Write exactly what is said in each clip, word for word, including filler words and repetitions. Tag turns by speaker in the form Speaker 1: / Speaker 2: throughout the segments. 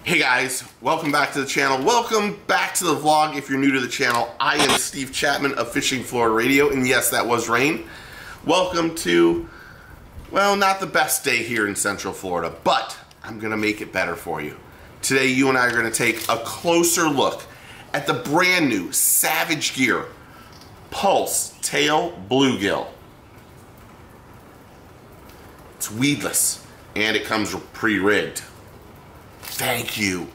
Speaker 1: Hey guys, welcome back to the channel. Welcome back to the vlog if you're new to the channel. I am Steve Chapman of Fishing Florida Radio, and yes, that was rain. Welcome to, well, not the best day here in Central Florida, but I'm gonna make it better for you. Today, you and I are gonna take a closer look at the brand new Savage Gear Pulse Tail Bluegill. It's weedless, and it comes pre-rigged. Thank you.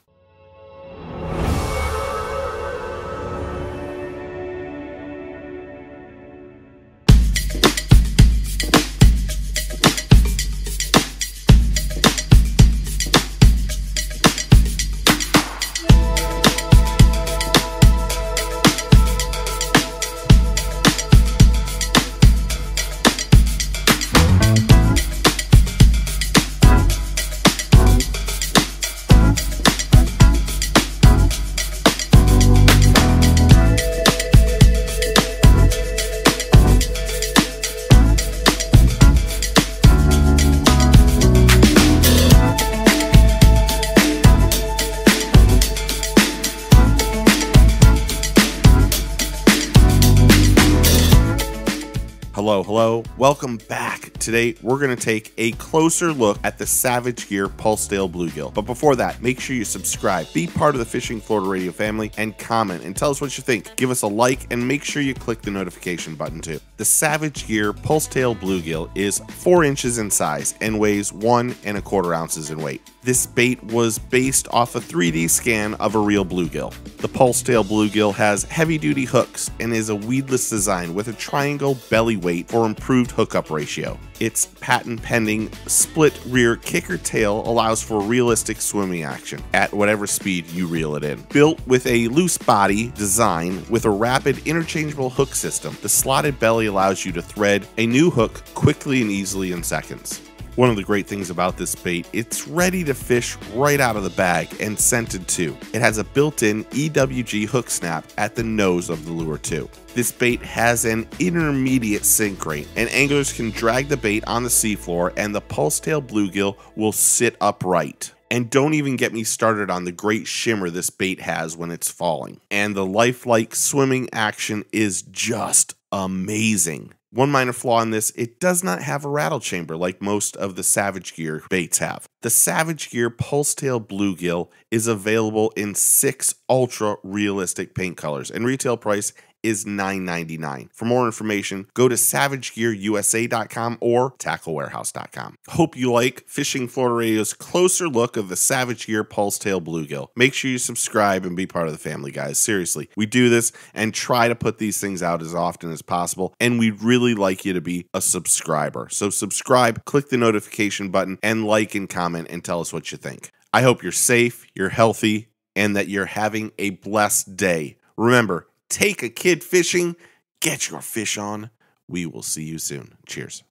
Speaker 1: Hello, hello, welcome back. Today we're going to take a closer look at the Savage Gear Pulse Tail Bluegill. But before that, make sure you subscribe, be part of the Fishing Florida Radio family, and comment and tell us what you think. Give us a like and make sure you click the notification button too. The Savage Gear Pulse Tail Bluegill is four inches in size and weighs one and a quarter ounces in weight. This bait was based off a three D scan of a real bluegill. The Pulse Tail Bluegill has heavy-duty hooks and is a weedless design with a triangle belly weight for improved hookup ratio. Its patent-pending split rear kicker tail allows for realistic swimming action at whatever speed you reel it in. Built with a loose body design with a rapid interchangeable hook system, the slotted belly allows you to thread a new hook quickly and easily in seconds. One of the great things about this bait, it's ready to fish right out of the bag and scented too. It has a built-in E W G hook snap at the nose of the lure too. This bait has an intermediate sink rate, and anglers can drag the bait on the seafloor and the Pulse Tail Bluegill will sit upright. And don't even get me started on the great shimmer this bait has when it's falling. And the lifelike swimming action is just amazing. One minor flaw in this, it does not have a rattle chamber like most of the Savage Gear baits have. The Savage Gear Pulse Tail Bluegill is available in six ultra realistic paint colors and retail price is nine ninety-nine. For more information, go to savage gear U S A dot com or tackle warehouse dot com. Hope you like Fishing Florida Radio's closer look of the Savage Gear Pulse Tail Bluegill. Make sure you subscribe and be part of the family, guys. Seriously, we do this and try to put these things out as often as possible, and we'd really like you to be a subscriber. So subscribe, click the notification button, and like and comment and tell us what you think. I hope you're safe, you're healthy, and that you're having a blessed day. Remember, take a kid fishing, get your fish on. We will see you soon. Cheers.